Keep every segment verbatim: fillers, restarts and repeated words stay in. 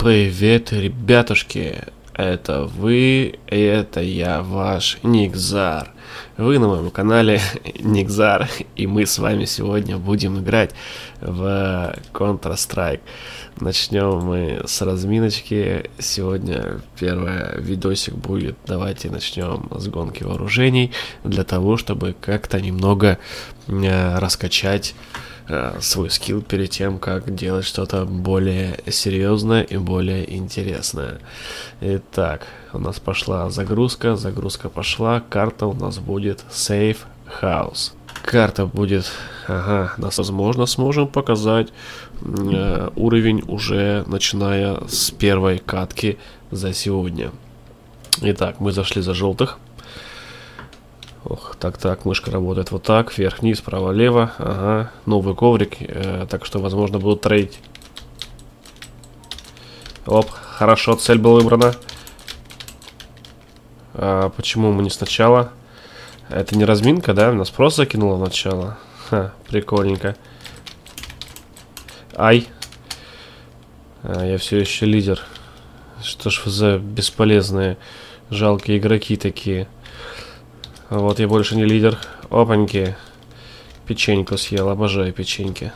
Привет, ребятушки! Это вы, и это я, ваш Никзар. Вы на моем канале Никзар, и мы с вами сегодня будем играть в Counter-Strike. Начнем мы с разминочки. Сегодня первый видосик будет. Давайте начнем с гонки вооружений, для того, чтобы как-то немного э, раскачать свой скилл перед тем, как делать что-то более серьезное и более интересное. Итак, у нас пошла загрузка, загрузка пошла, карта у нас будет Safe House. Карта будет, ага, нас, возможно, сможем показать э, уровень уже начиная с первой катки за сегодня. Итак, мы зашли за желтых. Ох, так-так, мышка работает вот так, вверх-вниз, право-лево, ага, новый коврик, э, так что, возможно, будут трейдить. Оп, хорошо, цель была выбрана. А почему мы не сначала? Это не разминка, да? Нас просто закинуло в начало. Ха, прикольненько. Ай. А, я все еще лидер. Что ж за бесполезные, жалкие игроки такие. Вот я больше не лидер. Опаньки. Печеньку съел, обожаю печеньки.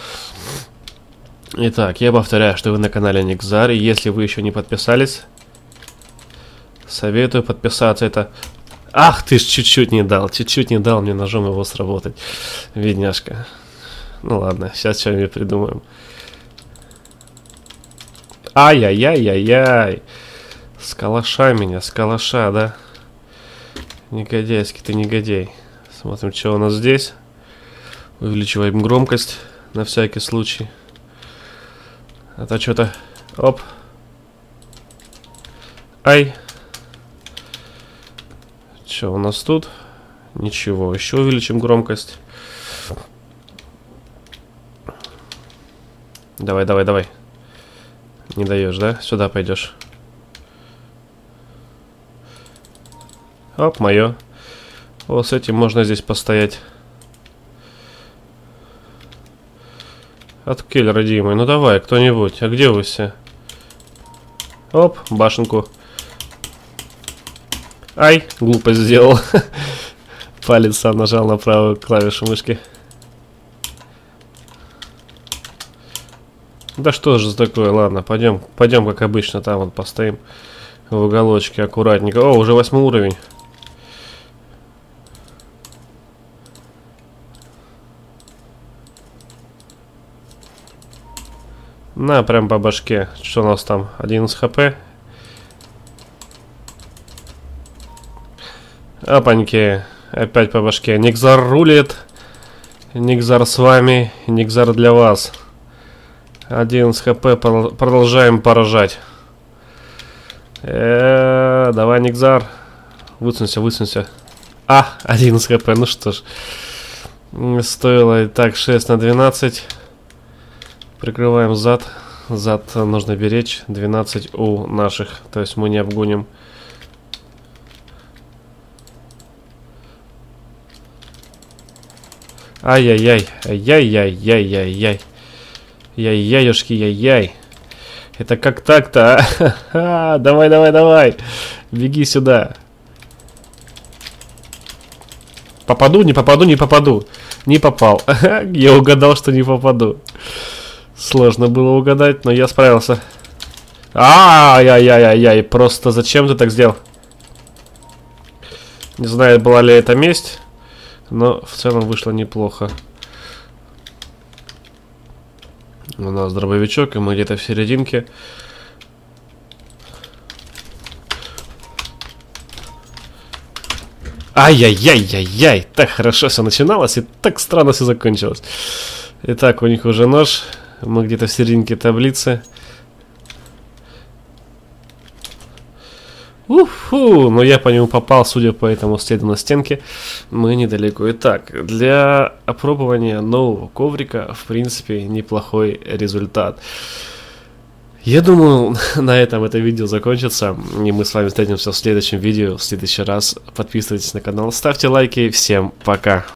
Итак, я повторяю, что вы на канале Никзар. И если вы еще не подписались, советую подписаться. Это... Ах, ты ж чуть-чуть не дал. Чуть-чуть не дал мне ножом его сработать. Бедняжка. Ну ладно, сейчас что-нибудь придумаем. Ай-яй-яй-яй-яй. С калаша меня, с калаша, да? Негодяйский ты негодяй. Смотрим, что у нас здесь. Увеличиваем громкость на всякий случай. А то что-то... Оп. Ай. Что у нас тут? Ничего. Еще увеличим громкость. Давай, давай, давай. Не даешь, да? Сюда пойдешь. Оп, мое. Вот с этим можно здесь постоять. От киллера, родимый. Ну давай, кто-нибудь. А где вы все? Оп, башенку. Ай, глупость сделал. Палец сам нажал на правую клавишу мышки. Да что же такое? Ладно, пойдем, пойдем как обычно. Там вот постоим в уголочке аккуратненько. О, уже восьмой уровень. На, прям по башке. Что у нас там? одиннадцать хп. Опаньки. Опять по башке. Никзар рулит. Никзар с вами. Никзар для вас. одиннадцать хп. Продолжаем поражать. Э -э, давай, Никзар. Высунься, высунься. А, одиннадцать хп. Ну что ж. Стоило так шесть на двенадцать. Прикрываем зад. Зад нужно беречь. двенадцать у наших. То есть мы не обгоним. Ай-яй-яй. Ай-яй-яй-яй-яй-яй. Яй-яюшки, яй-яй. Это как так-то, а? Давай, давай, давай. Беги сюда. Попаду, не попаду, не попаду. Не попал. Я угадал, что не попаду. Сложно было угадать, но я справился. Ай-яй-яй-яй-яй. Просто зачем ты так сделал? Не знаю, была ли это месть, но в целом вышло неплохо. У нас дробовичок, и мы где-то в серединке. Ай-яй-яй-яй-яй. Так хорошо все начиналось, и так странно все закончилось. Итак, у них уже нож. Мы где-то в серединке таблицы. Уху! Но я по нему попал, судя по этому следу на стенке. Мы недалеко. Итак, для опробования нового коврика, в принципе, неплохой результат. Я думаю, на этом это видео закончится. И мы с вами встретимся в следующем видео, в следующий раз. Подписывайтесь на канал, ставьте лайки. Всем пока!